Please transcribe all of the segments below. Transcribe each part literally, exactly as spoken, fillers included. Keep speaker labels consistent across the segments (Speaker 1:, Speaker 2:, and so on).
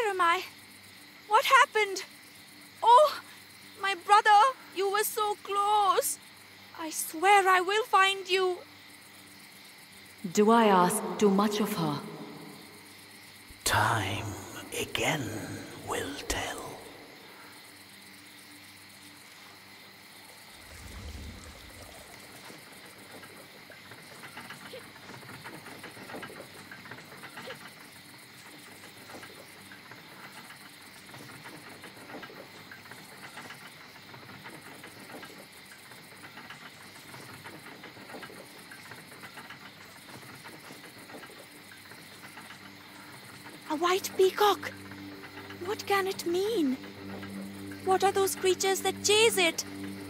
Speaker 1: Where am I? What happened? Oh, my brother, you were so close. I swear I will find you.
Speaker 2: Do I ask too much of her?
Speaker 3: Time again will tell.
Speaker 1: A white peacock. What can it mean? What are those creatures that chase it?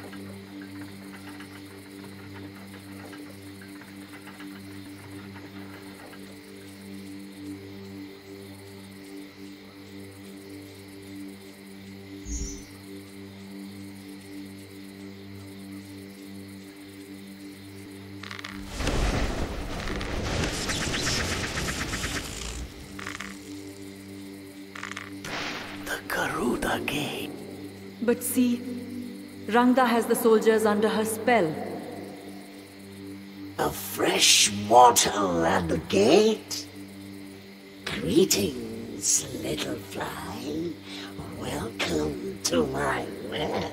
Speaker 3: Garuda Gate.
Speaker 2: But see, Rangda has the soldiers under her spell.
Speaker 3: A fresh mortal at the gate? Greetings, little fly. Welcome to my web.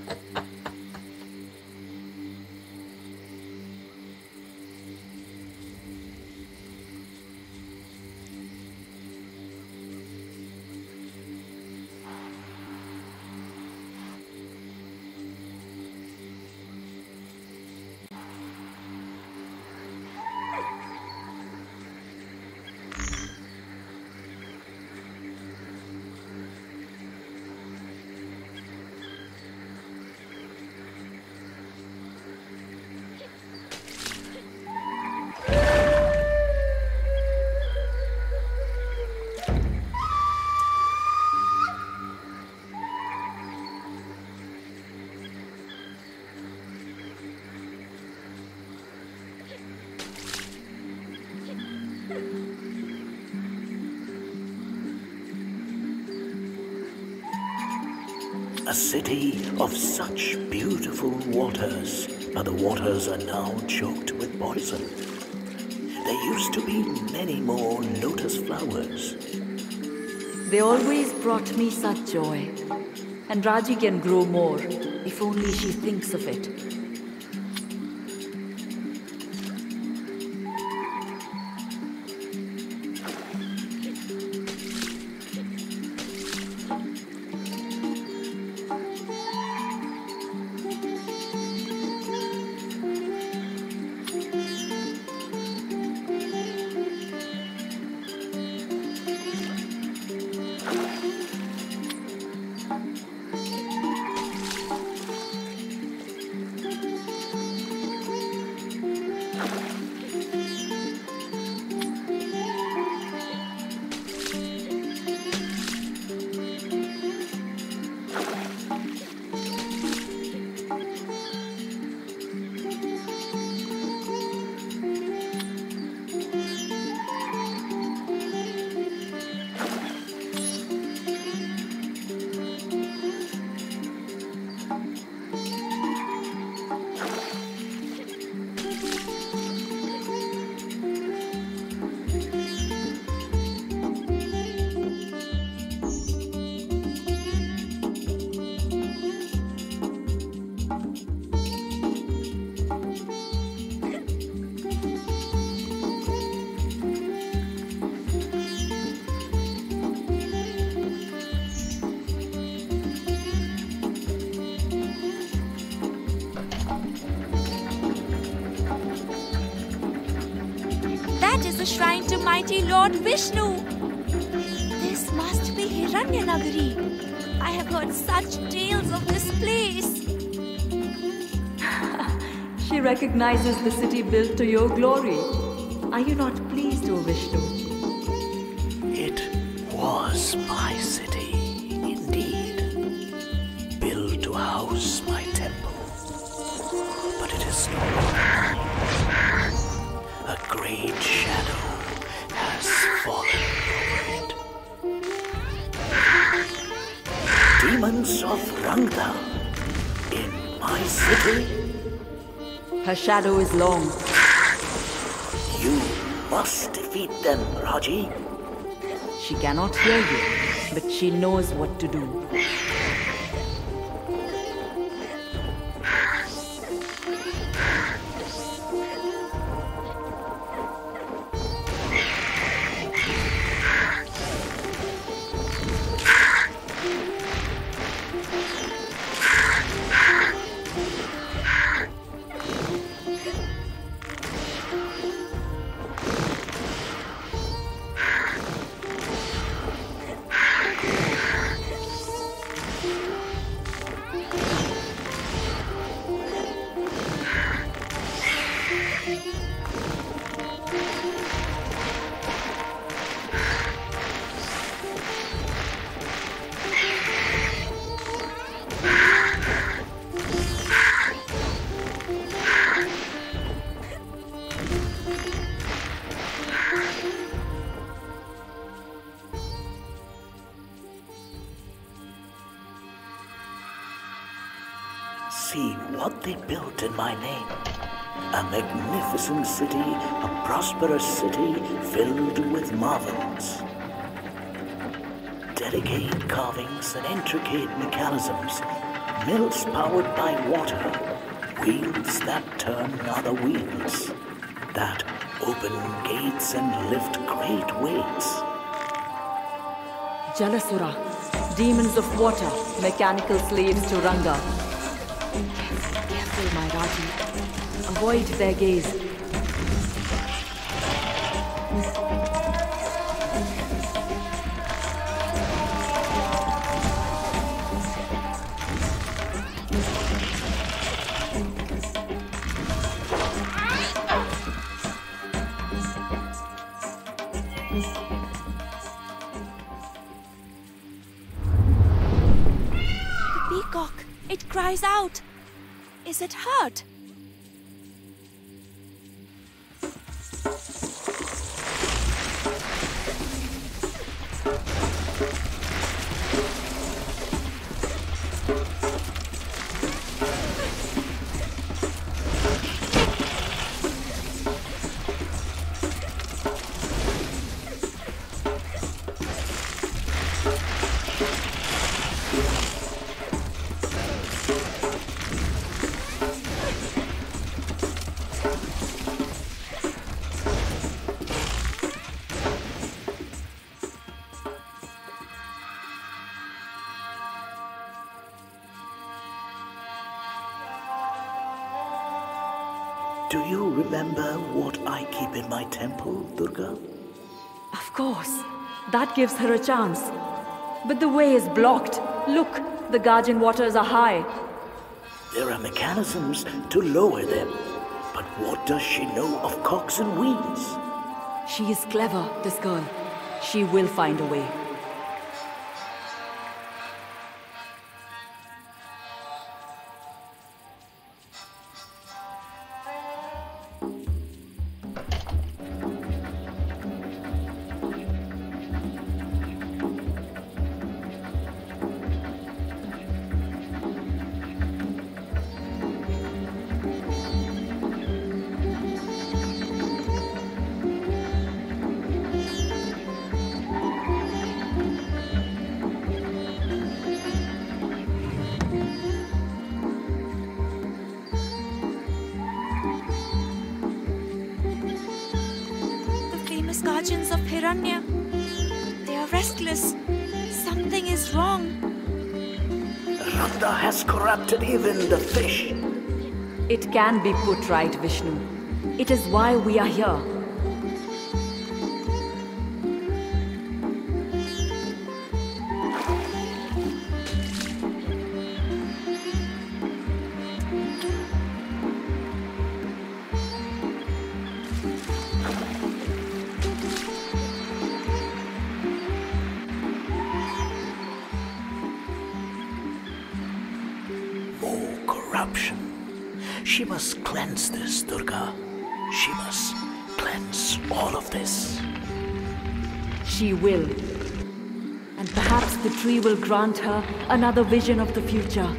Speaker 3: A city of such beautiful waters, but the waters are now choked with poison. There used to be many more lotus flowers.
Speaker 2: They always brought me such joy. And Raji can grow more, if only she thinks of it.
Speaker 1: The shrine to mighty Lord Vishnu. This must be Hiranyanagari. I have heard such tales of this place.
Speaker 2: She recognizes the city built to your glory. Are you not pleased, O Vishnu?
Speaker 3: It was my city, indeed. Built to house my temple. But it is no longer. A great shadow has fallen over it. demons of Rangda in my city?
Speaker 2: Her shadow is long.
Speaker 3: You must defeat them, Raji.
Speaker 2: She cannot hear you, but she knows what to do.
Speaker 3: See what they built in my name. A magnificent city, a prosperous city filled with marvels. Delicate carvings and intricate mechanisms, mills powered by water, wheels that turn other wheels, that open gates and lift great weights.
Speaker 2: Jalasura, demons of water, mechanical slaves to Ranga. Careful, my Raji. Avoid their gaze.
Speaker 1: The peacock, it cries out. Is it hurt?
Speaker 3: Do you remember what I keep in my temple, Durga?
Speaker 2: Of course. That gives her a chance. But the way is blocked. Look, the Guardian waters are high.
Speaker 3: There are mechanisms to lower them. But what does she know of cocks and wheels?
Speaker 2: She is clever, this girl. She will find a way.
Speaker 1: Guardians of Hiranya. They are restless. Something is wrong.
Speaker 3: Rangda has corrupted even the fish.
Speaker 2: It can be put right, Vishnu. It is why we are here.
Speaker 3: Corruption. She must cleanse this, Durga. She must cleanse all of this.
Speaker 2: She will. And perhaps the tree will grant her another vision of the future.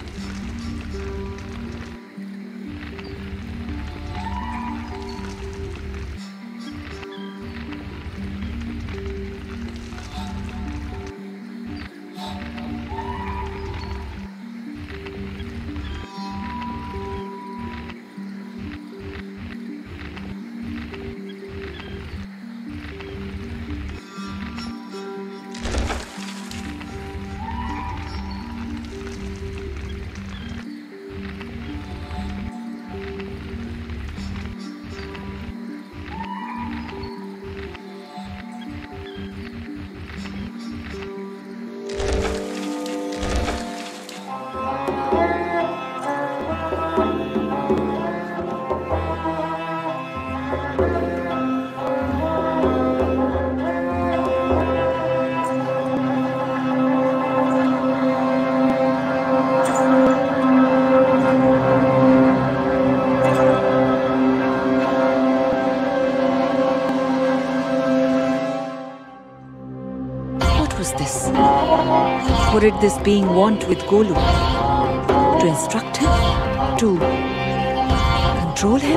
Speaker 2: Or did this being want with Golu? To instruct him? To control him?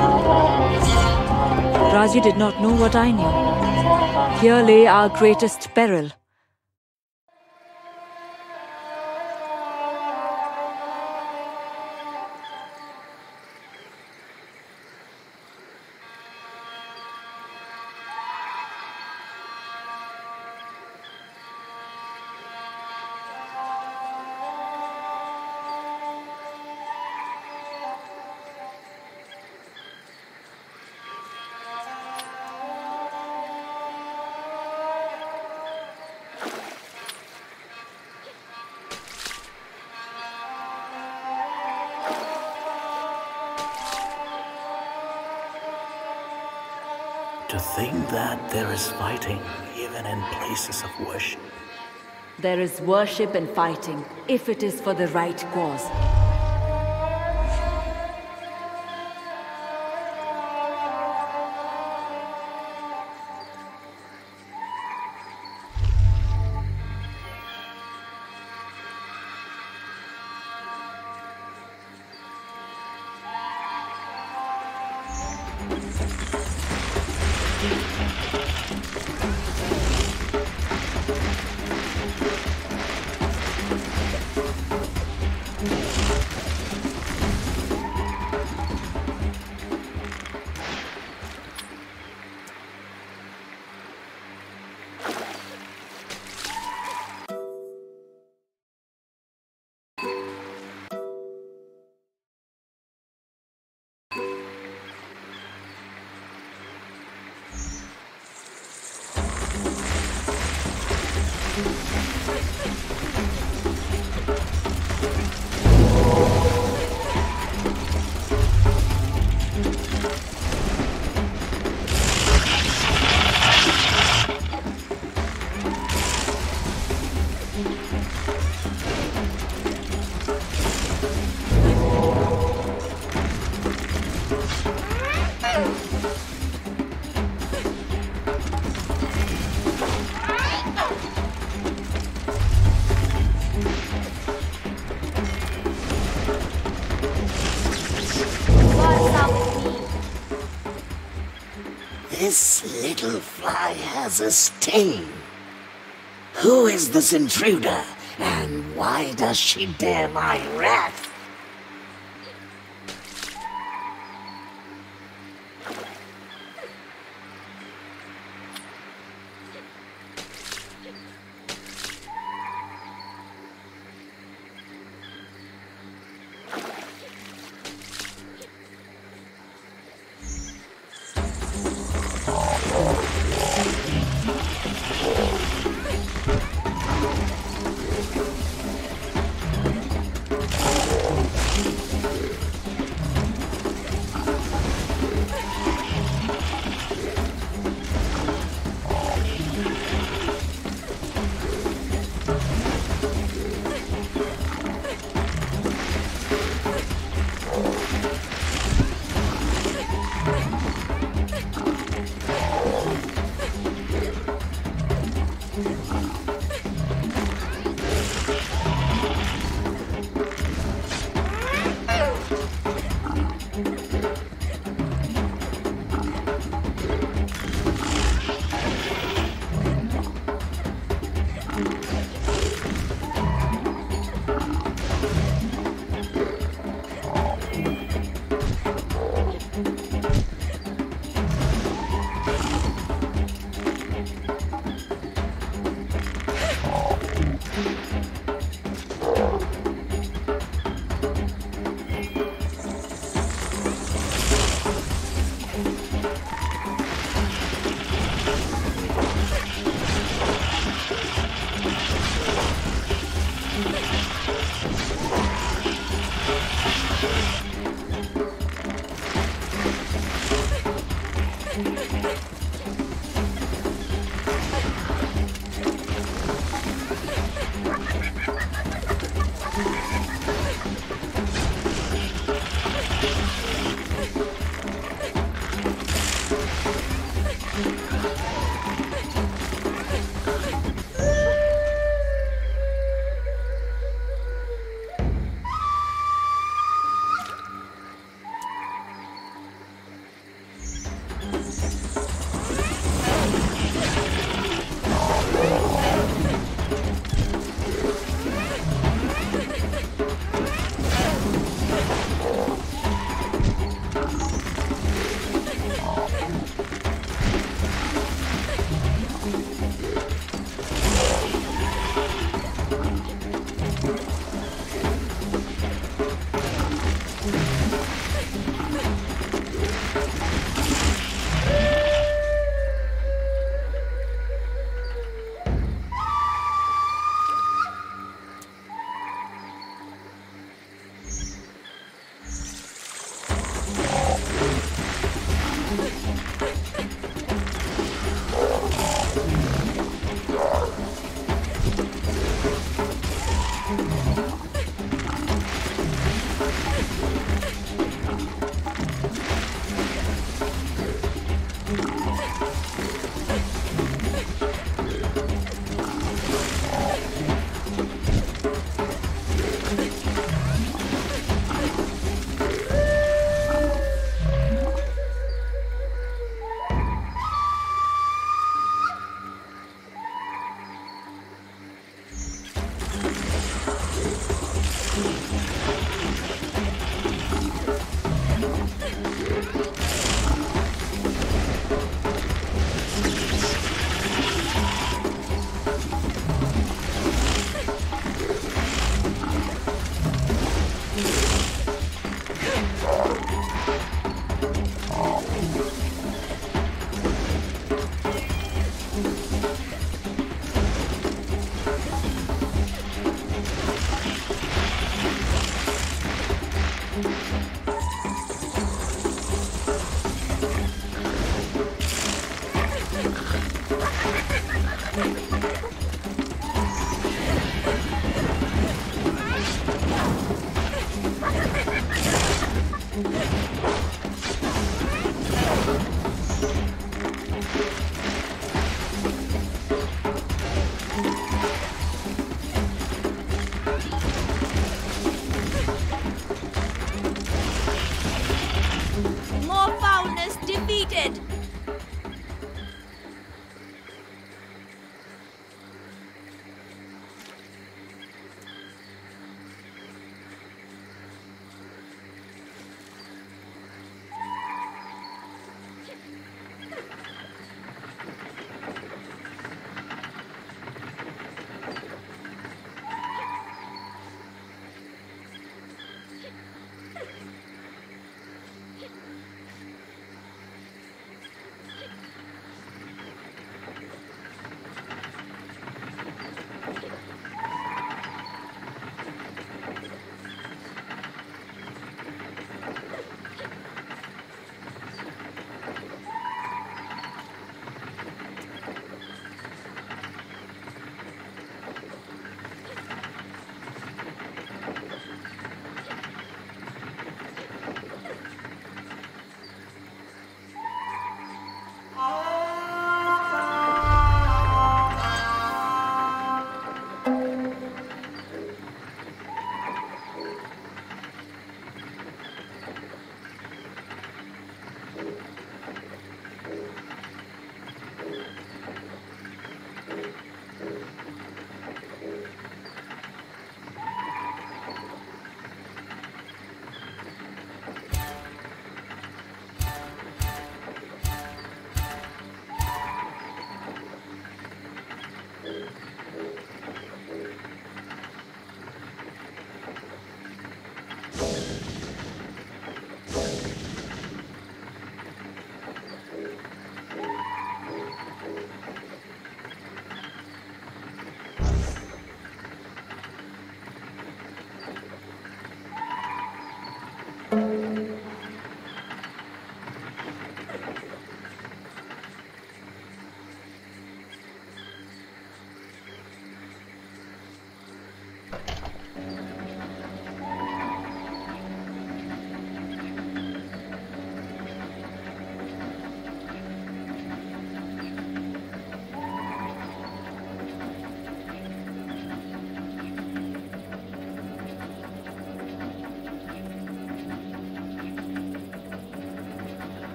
Speaker 2: Raji did not know what I knew. Here lay our greatest peril.
Speaker 3: To think that there is fighting even in places of worship.
Speaker 2: There is worship and fighting, if it is for the right cause.
Speaker 3: This little fly has a sting. Who is this intruder, and why does she dare my wrath?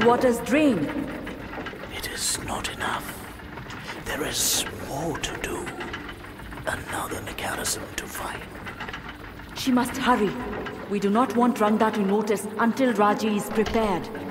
Speaker 2: waters drain.
Speaker 3: It is not enough. There is more to do. Another mechanism to find.
Speaker 2: She must hurry. We do not want Rangda to notice until Raji is prepared.